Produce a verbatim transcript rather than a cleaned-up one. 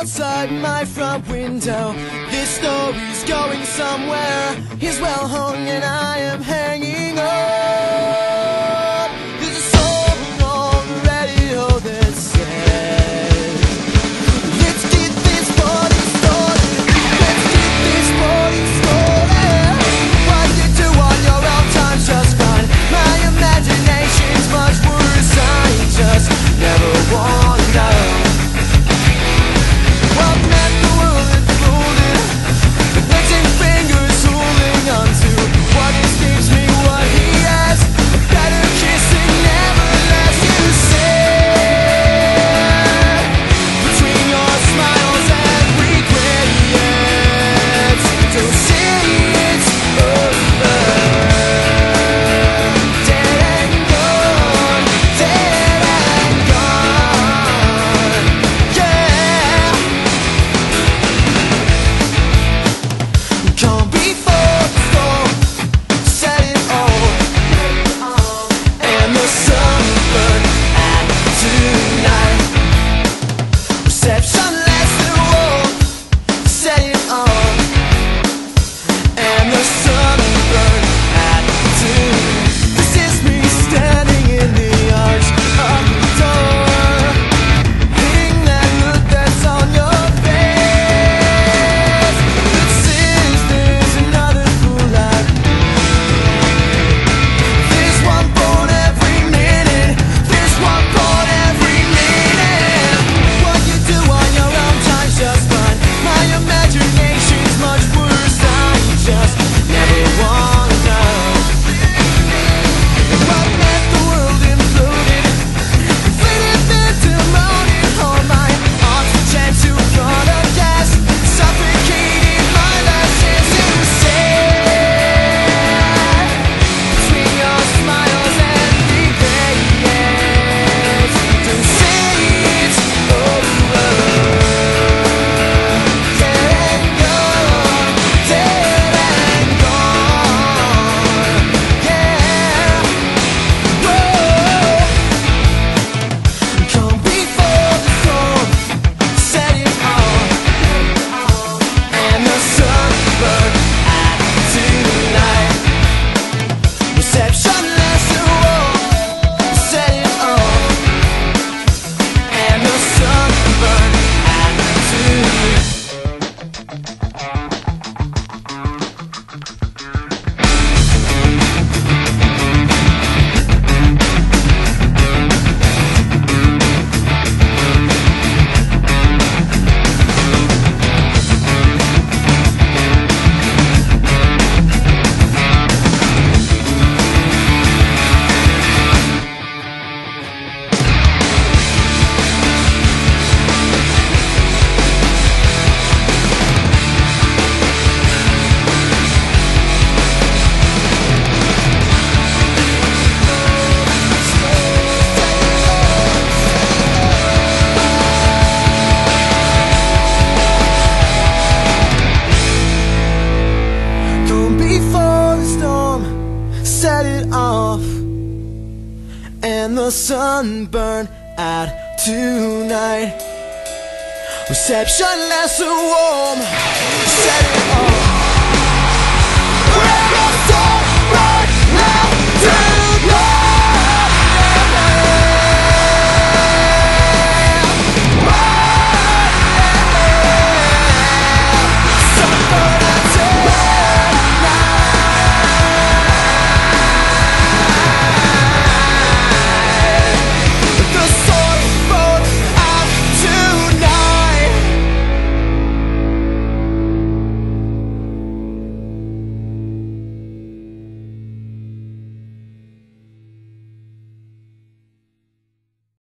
outside my front window. This story's going somewhere. He's well hung and I am hanging up. There's a song on the radio that says, let's get this party started. Let's get this party started. What you do on your own time's just fine. My imagination's much worse. I just never wonder what meant the world exploded. Connecting fingers holding on to what escapes me, what he has. A better kiss and never lets you say. Between your smiles and regrets, don't say it's over. Dead and gone, dead and gone, yeah. Come before the storm, set it all, and the sun burned out tonight. Reception last the wall, set it on, and the sun burned out tonight. This is me standing in the arch of the door, hitting that look that's on your face. This is, there's another fool like me. There's one born every minute. There's one born every minute. What you do on your own time's just fine. My imagination's much worse. I just never wonder what meant the world imploded. Inflated pandemonium on my oxygen to front of gas, suffocating my last chance to say. Between your smiles and regrets, don't say it's over. Dead and gone, dead and gone, yeah. Whoa. Come before the storm, set it on, and the sun burned out tonight. Reception last the wall, set it on, and the sun burned out tonight. Come before the storm, set it off, and the sun burned out tonight. Reception less warm, set it off.